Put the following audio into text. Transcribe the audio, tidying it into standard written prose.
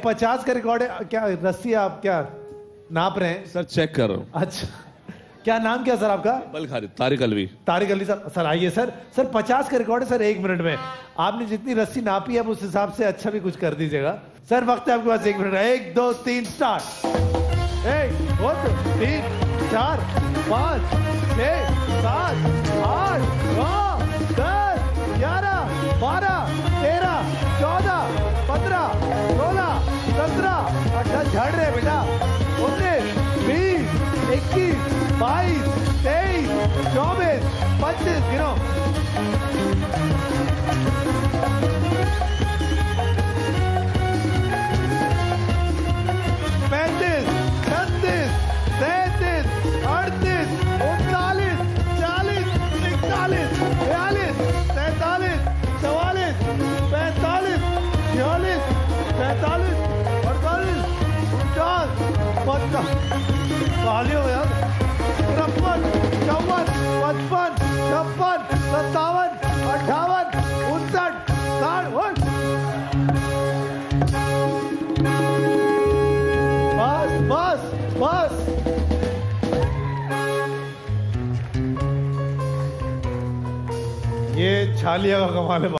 50 का रिकॉर्ड है क्या? रस्सी आप क्या नाप रहे हैं? सर चेक कर रहा हूँ। अच्छा, क्या नाम क्या सर आपका? बल खारिज, तारिक अलवी। तारिक अली सर। सर आइए सर। सर 50 का रिकॉर्ड है सर 1 मिनट में। आपने जितनी रस्सी नापी है उस हिसाब से अच्छा भी कुछ कर दीजिएगा सर। वक्त है आपके पास 1 मिनट। 1 2 3 स्टार्ट। 1 2 3 4 5 6 7 8 9 10 11 12 13 14 15 16 17 18 झड़ रहे बेटा। 19 20 21 22 23 24 25 गिनो। 35 36 37 38 39 40 41 42 43 44 45 46 47 48 49 50 खाली हो गया। 53 54 55 56 57 58 59 60। बस बस। ये छालिया का कमाल है।